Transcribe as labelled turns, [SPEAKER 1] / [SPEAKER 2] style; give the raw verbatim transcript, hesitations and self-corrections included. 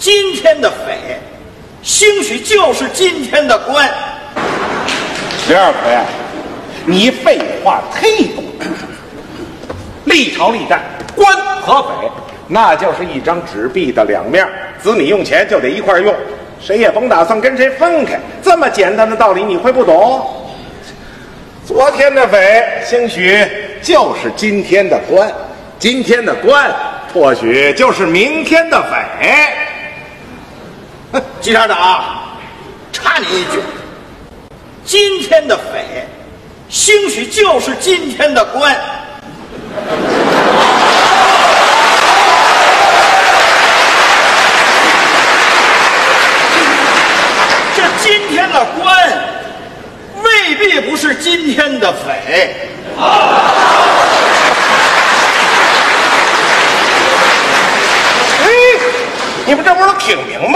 [SPEAKER 1] 今天的匪，兴许就是今天的官。
[SPEAKER 2] 刘二奎，你废话忒多。历朝历代，官和匪那就是一张纸币的两面，子女用钱就得一块用，谁也甭打算跟谁分开。这么简单的道理你会不懂？昨天的匪，兴许就是今天的官，今天的官，或许就是明天的匪。
[SPEAKER 1] 季厂长，插你一句，今天的匪，兴许就是今天的官。这今天的官，未必不是今天的匪。
[SPEAKER 2] 哎，你们这不是挺明